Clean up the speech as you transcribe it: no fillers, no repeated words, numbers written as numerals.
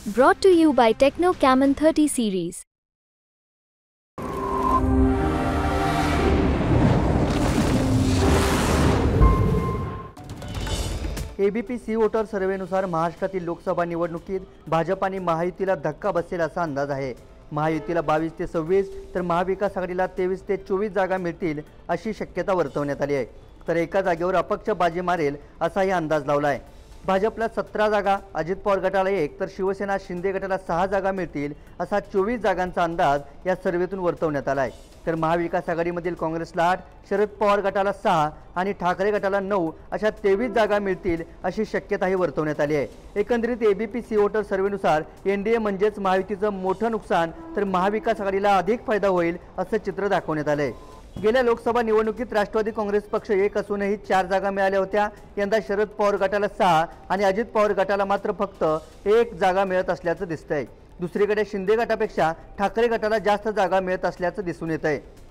Brought to you by Techno Camon 30 series. ABP C Voter सर्वेनुसार महाराष्ट्रातील लोकसभा निवडणुकीत भाजप आणि महायुतीला धक्का बसेल असा अंदाज आहे। महायुतीला 22 ते 26 तर महाविकास आघाडीला 23 ते 24 जागा मिळतील अशी शक्यता वर्तवण्यात आली आहे। तर एका जागेवर अपक्ष बाजी मारेल असाही अंदाज लावला आहे। भाजपला 17 जागा, अजित पवार गटाला 1 तर शिवसेना शिंदे गटाला 6 जागा मिळतील असा 24 जागांचा अंदाज या सर्वेतून वर्तवण्यात आला आहे। तर महाविकास आघाडीमधील काँग्रेसला 8, शरद पवार गटाला 6 आणि ठाकरे गटाला 9 अशा 23 जागा मिळतील अशी शक्यताही वर्तवण्यात आली आहे। एकंदरीत एबीपी सी वोटर सर्वेनुसार एनडीए म्हणजेच महायुतीचं मोठं नुकसान तर महाविकास आघाडीला अधिक फायदा होईल असं चित्र दाखवण्यात आलंय। गेल्या लोकसभा निवडणुकीत राष्ट्रवादी काँग्रेस पक्ष 1 असूनही 4 जागा मिळाल्या होत्या। यंदा शरद पवार गटाला 6 आणि अजित पवार गटाला मात्र फक्त 1 जागा मिळत असल्याचं दिसतंय। दुसरीकडे शिंदे गटापेक्षा ठाकरे गटाला जास्त जागा मिळत असल्याचं दिसून येत आहे।